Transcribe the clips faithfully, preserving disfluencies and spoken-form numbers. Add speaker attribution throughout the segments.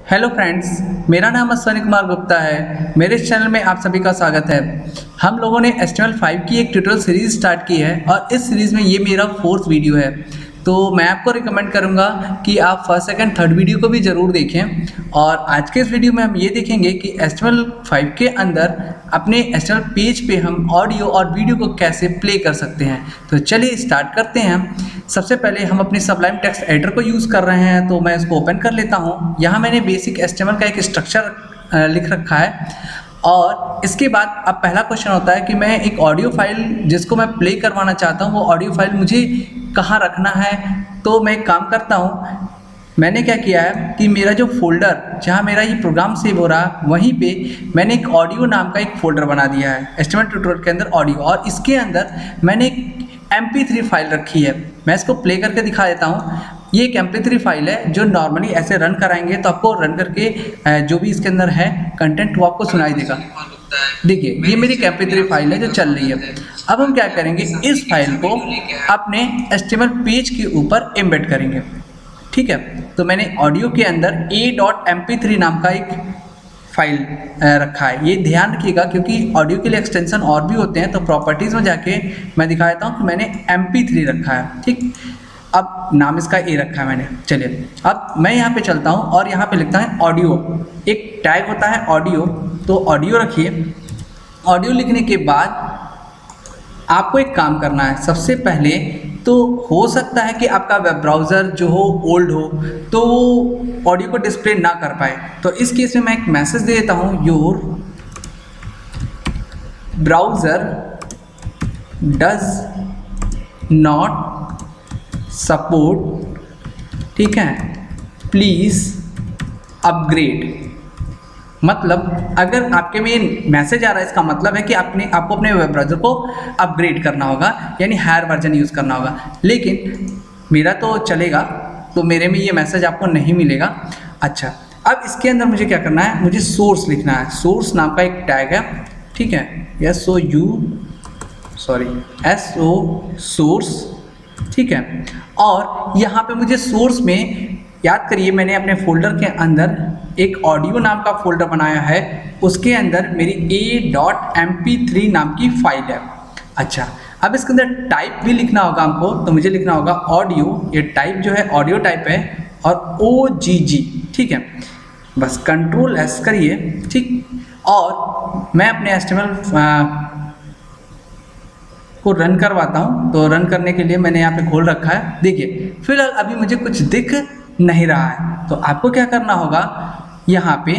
Speaker 1: Hello friends, मेरा नाम अश्विनी कुमार गुप्ता है। मेरे इस चैनल में आप सभी का स्वागत है। हम लोगों ने H T M L five की एक ट्यूटोरियल सीरीज स्टार्ट की है और इस सीरीज़ में ये मेरा फोर्थ वीडियो है। तो मैं आपको रिकमेंड करूंगा कि आप फर्स्ट सेकंड थर्ड वीडियो को भी ज़रूर देखें। और आज के इस वीडियो में हम ये देखेंगे कि H T M L five के अंदर अपने H T M L page पे हम ऑडियो और वीडियो को कैसे प्ले कर सकते हैं। तो चलिए स्टार्ट करते हैं। सबसे पहले हम अपनी सबलाइम टेक्स्ट एडिटर को यूज़ कर रहे हैं, तो मैं इसको ओपन कर लेता हूँ। यहाँ मैंने basic H T M L का एक स्ट्रक्चर लिख रखा है और इसके बाद अब पहला क्वेश्चन होता है कि मैं एक ऑडियो फाइल जिसको मैं प्ले करवाना चाहता हूँ, वो ऑडियो फाइल मुझे कहाँ रखना है। तो मैं एक काम करता हूँ, मैंने क्या किया है कि मेरा जो फोल्डर जहाँ मेरा ये प्रोग्राम सेव हो रहा है वहीं पे मैंने एक ऑडियो नाम का एक फोल्डर बना दिया है H T M L tutorial के अंदर ऑडियो, और इसके अंदर मैंने एक एम पी थ्री फाइल रखी है। मैं इसको प्ले करके दिखा देता हूँ। ये एक एम पी थ्री फाइल है जो नॉर्मली ऐसे रन कराएंगे तो आपको रन करके जो भी इसके अंदर है कंटेंट वो आपको सुनाई देगा। देखिए ये मेरी एम पी थ्री फाइल है जो चल रही है। अब हम क्या करेंगे, इस फाइल को अपने H T M L page के ऊपर एम्बेड करेंगे। ठीक है, तो मैंने ऑडियो के अंदर A dot M P three नाम का एक फाइल रखा है। ये ध्यान रखिएगा क्योंकि ऑडियो के लिए एक्सटेंशन और भी होते हैं, तो प्रॉपर्टीज़ में जाके मैं दिखा देता हूँ कि मैंने एम पी थ्री रखा है। ठीक, अब नाम इसका ए रखा है मैंने। चलिए अब मैं यहाँ पे चलता हूँ और यहाँ पे लिखता है ऑडियो। एक टैग होता है ऑडियो, तो ऑडियो रखिए। ऑडियो लिखने के बाद आपको एक काम करना है। सबसे पहले तो हो सकता है कि आपका वेब ब्राउज़र जो हो ओल्ड हो तो वो ऑडियो को डिस्प्ले ना कर पाए, तो इस केस में मैं एक मैसेज दे देता हूँ, your browser does not support, ठीक है, प्लीज़ अपग्रेड। मतलब अगर आपके में मैसेज आ रहा है, इसका मतलब है कि आपने आपको अपने वेब ब्राउज़र को अपग्रेड करना होगा, यानी हायर वर्जन यूज़ करना होगा। लेकिन मेरा तो चलेगा, तो मेरे में ये मैसेज आपको नहीं मिलेगा। अच्छा, अब इसके अंदर मुझे क्या करना है, मुझे सोर्स लिखना है। सोर्स नाम का एक टैग है, ठीक है, S O U sorry S O source, ठीक है। और यहाँ पे मुझे सोर्स में याद करिए मैंने अपने फोल्डर के अंदर एक ऑडियो नाम का फोल्डर बनाया है, उसके अंदर मेरी A dot M P three नाम की फाइल है। अच्छा, अब इसके अंदर टाइप भी लिखना होगा हमको, तो मुझे लिखना होगा ऑडियो। ये टाइप जो है ऑडियो टाइप है और ओ जी जी, ठीक है। बस कंट्रोल एस करिए, ठीक। और मैं अपने एच टी एम एल को रन करवाता हूँ। तो रन करने के लिए मैंने यहाँ पे खोल रखा है। देखिए फिलहाल अभी मुझे कुछ दिख नहीं रहा है, तो आपको क्या करना होगा, यहाँ पे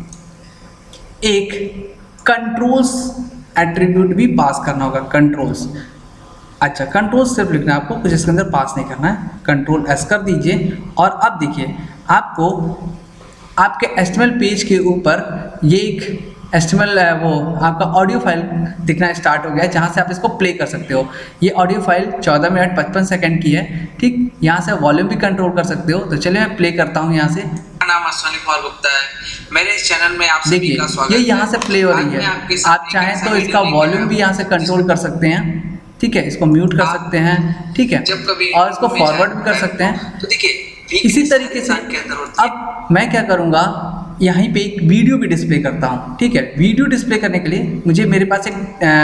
Speaker 1: एक कंट्रोल्स एट्रीब्यूट भी पास करना होगा, कंट्रोल्स। अच्छा, कंट्रोल्स सिर्फ लिखना है आपको, कुछ इसके अंदर पास नहीं करना है। कंट्रोल एस कर दीजिए और अब देखिए आपको आपके H T M L page के ऊपर ये एक एच टी एम एल वो आपका ऑडियो फाइल दिखना स्टार्ट हो गया है, जहाँ से आप इसको प्ले कर सकते हो। ये ऑडियो फाइल चौदह मिनट पचपन सेकंड की है, ठीक। यहाँ से वॉल्यूम भी कंट्रोल कर सकते हो। तो चलिए मैं प्ले करता हूँ यहाँ से।
Speaker 2: मेरा नाम अश्विनी कुमार गुप्ता है। मेरे इस चैनल में आप सभी का स्वागत
Speaker 1: है।
Speaker 2: ये
Speaker 1: यहाँ से प्ले हो रही है। आप चाहें तो इसका वॉल्यूम भी यहाँ से कंट्रोल कर सकते हैं, ठीक है। इसको म्यूट कर सकते हैं, ठीक है, और इसको फॉरवर्ड भी कर सकते हैं।
Speaker 2: तो देखिए
Speaker 1: इसी तरीके से अब मैं क्या करूँगा, यहीं पे एक वीडियो भी डिस्प्ले करता हूँ, ठीक है। वीडियो डिस्प्ले करने के लिए मुझे मेरे पास एक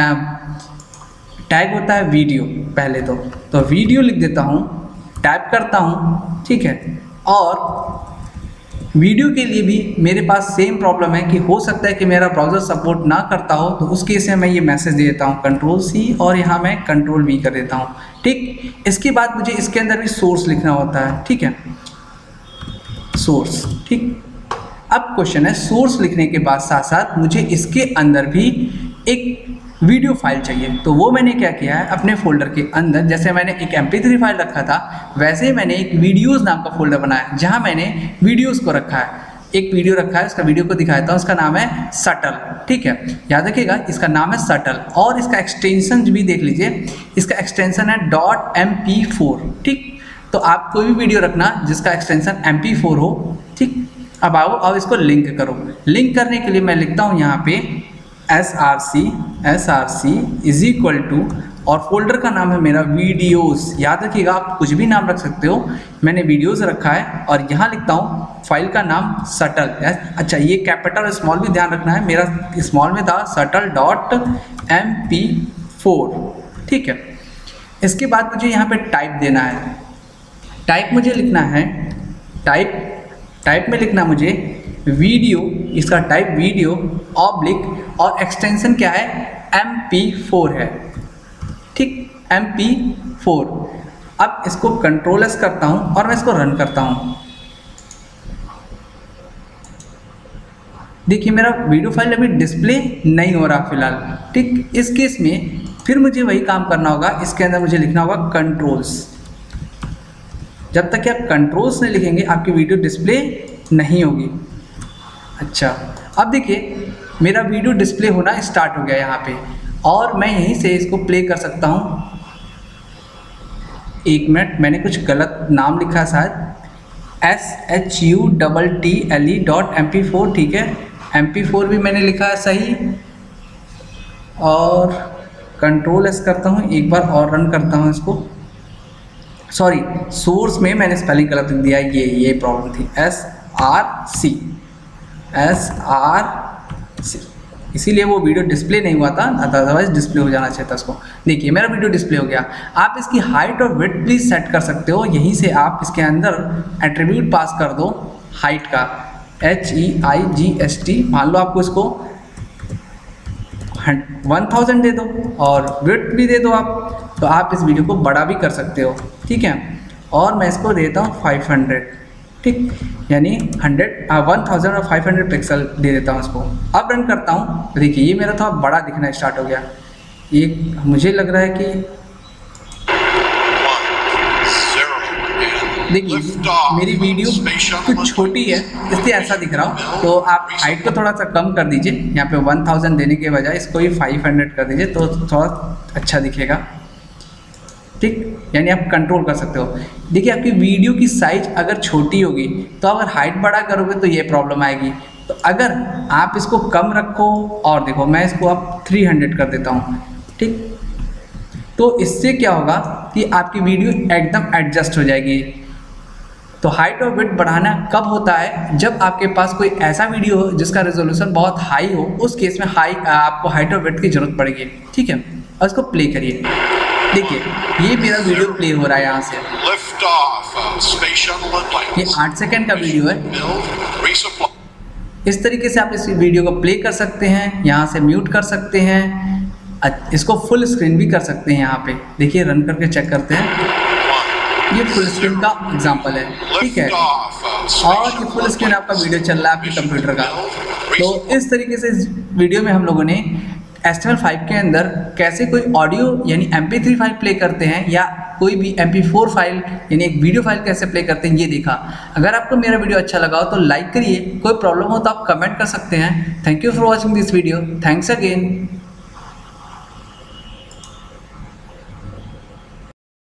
Speaker 1: टैग होता है वीडियो। पहले तो तो वीडियो लिख देता हूँ, टाइप करता हूँ, ठीक है। और वीडियो के लिए भी मेरे पास सेम प्रॉब्लम है कि हो सकता है कि मेरा ब्राउज़र सपोर्ट ना करता हो, तो उस केस में मैं ये मैसेज दे देता हूँ, कंट्रोल सी, और यहाँ मैं कंट्रोल वी कर देता हूँ, ठीक। इसके बाद मुझे इसके अंदर भी सोर्स लिखना होता है, ठीक है, सोर्स, ठीक। अब क्वेश्चन है, सोर्स लिखने के बाद साथ साथ मुझे इसके अंदर भी एक वीडियो फाइल चाहिए। तो वो मैंने क्या किया है, अपने फोल्डर के अंदर जैसे मैंने एक एम पी थ्री फाइल रखा था, वैसे ही मैंने एक वीडियोज़ नाम का फोल्डर बनाया जहाँ मैंने वीडियोज़ को रखा है। एक वीडियो रखा है, उसका वीडियो को दिखाता हूँ, उसका नाम है सटल, ठीक है। याद रखिएगा इसका नाम है सटल, और इसका एक्सटेंशन भी देख लीजिए, इसका एक्सटेंशन है डॉट एम पी फोर, ठीक। तो आप कोई भी वीडियो रखना जिसका एक्सटेंशन एम पी फोर हो, ठीक। अब आओ अब इसको लिंक करो। लिंक करने के लिए मैं लिखता हूँ यहाँ पे S R C S R C is equal to और फोल्डर का नाम है मेरा वीडियोस। याद रखिएगा, आप कुछ भी नाम रख सकते हो, मैंने वीडियोस रखा है। और यहाँ लिखता हूँ फाइल का नाम सटल। अच्छा, ये कैपिटल और स्मॉल भी ध्यान रखना है, मेरा स्मॉल में था shuttle dot M P four. ठीक है, इसके बाद मुझे यहाँ पे टाइप देना है। टाइप मुझे लिखना है, टाइप टाइप में लिखना मुझे वीडियो, इसका टाइप वीडियो ऑब्लिक और एक्सटेंशन क्या है, एम पी फोर है। ठीक, एम पी फोर। अब इसको कंट्रोल एस करता हूँ और मैं इसको रन करता हूँ। देखिए मेरा वीडियो फाइल अभी डिस्प्ले नहीं हो रहा फिलहाल। ठीक, इस केस में फिर मुझे वही काम करना होगा, इसके अंदर मुझे लिखना होगा कंट्रोल्स। जब तक कि आप कंट्रोल्स नहीं लिखेंगे आपकी वीडियो डिस्प्ले नहीं होगी। अच्छा, अब देखिए मेरा वीडियो डिस्प्ले होना स्टार्ट हो गया यहाँ पे, और मैं यहीं से इसको प्ले कर सकता हूँ। एक मिनट, मैंने कुछ गलत नाम लिखा है शायद, S H U double T L E dot M P four. ठीक है, एम पी फोर भी मैंने लिखा है सही, और कंट्रोल एस करता हूँ, एक बार और रन करता हूँ इसको। सॉरी, सोर्स में मैंने स्पेलिंग गलत लिख दिया, ये ये प्रॉब्लम थी, S R C, S R C, इसीलिए वो वीडियो डिस्प्ले नहीं हुआ था, अदरवाइज डिस्प्ले हो जाना चाहिए था उसको। देखिए मेरा वीडियो डिस्प्ले हो गया। आप इसकी हाइट और विड्थ प्लीज सेट कर सकते हो, यहीं से आप इसके अंदर एट्रीब्यूट पास कर दो हाइट का, H E I G S T. मान लो आपको इसको वन थाउजेंड दे दो और विड्थ भी दे दो आप, तो आप इस वीडियो को बड़ा भी कर सकते हो। ठीक है, और मैं इसको देता हूँ फाइव हंड्रेड। ठीक, यानी हंड्रेड वन थाउजेंड और फाइव हंड्रेड पिक्सल दे देता हूँ इसको। अब रन करता हूँ, तो देखिए ये मेरा थोड़ा बड़ा दिखना स्टार्ट हो गया। ये मुझे लग रहा है कि देखिए मेरी वीडियो कुछ छोटी है इसलिए ऐसा दिख रहा हूँ, तो आप हाइट को थोड़ा सा कम कर दीजिए। यहाँ पे वन थाउजेंड देने के बजाय इसको ही फाइव हंड्रेड कर दीजिए, तो थोड़ा अच्छा दिखेगा। ठीक, यानी आप कंट्रोल कर सकते हो। देखिए आपकी वीडियो की साइज अगर छोटी होगी तो अगर हाइट बड़ा करोगे तो ये प्रॉब्लम आएगी। तो अगर आप इसको कम रखो, और देखो मैं इसको अब थ्री हंड्रेड कर देता हूँ। ठीक, तो इससे क्या होगा कि आपकी वीडियो एकदम एडजस्ट हो जाएगी। तो हाइट और विड्थ बढ़ाना कब होता है, जब आपके पास कोई ऐसा वीडियो हो जिसका रेजोल्यूशन बहुत हाई हो, उस केस में हाई आपको हाइट और विड्थ की जरूरत पड़ेगी। ठीक है, और इसको प्ले करिए। देखिए ये मेरा वीडियो प्ले हो रहा है यहाँ से, ये आठ सेकेंड का वीडियो है। इस तरीके से आप इस वीडियो को प्ले कर सकते हैं, यहाँ से म्यूट कर सकते हैं, इसको फुल स्क्रीन भी कर सकते हैं। यहाँ पे देखिए रन करके चेक करते हैं, ये फुल स्क्रीन का एग्जांपल है। ठीक है, और ये फुल स्क्रीन आपका वीडियो चल रहा है आपके कंप्यूटर का। तो इस तरीके से इस वीडियो में हम लोगों ने H T M L five के अंदर कैसे कोई ऑडियो यानी M P three file play करते हैं, या कोई भी एम पी फोर फाइल यानी एक वीडियो फाइल कैसे प्ले करते हैं, ये देखा। अगर आपको मेरा वीडियो अच्छा लगा हो तो लाइक करिए, कोई प्रॉब्लम हो तो आप कमेंट कर सकते हैं। Thank you for watching this video, thanks again.